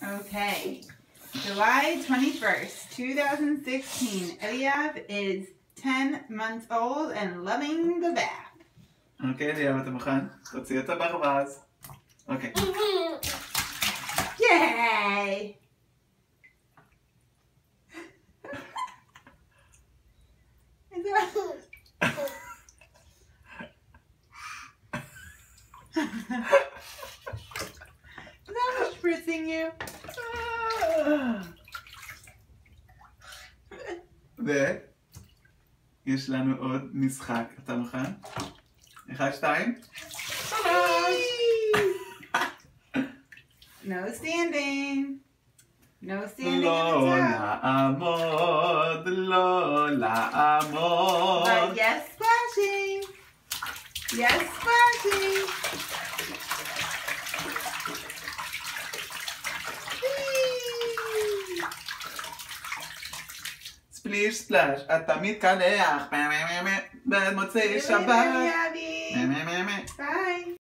Okay. July 21st, 2016. Eliav is 10 months old and loving the bath. אוקיי, אליאב, אתה מוכן? תוציא את הברווז. אוקיי. Yay! Is that what's spritzing you? ויש לנו עוד משחק. אתה מוכן? 1, 2. No standing. No standing לא at the top. לעמוד, לא לעמוד. But yes splashing. Yes splashing. Whee! ספליש ספלאש, אתה מתקלח במוצאי שבת. Bye.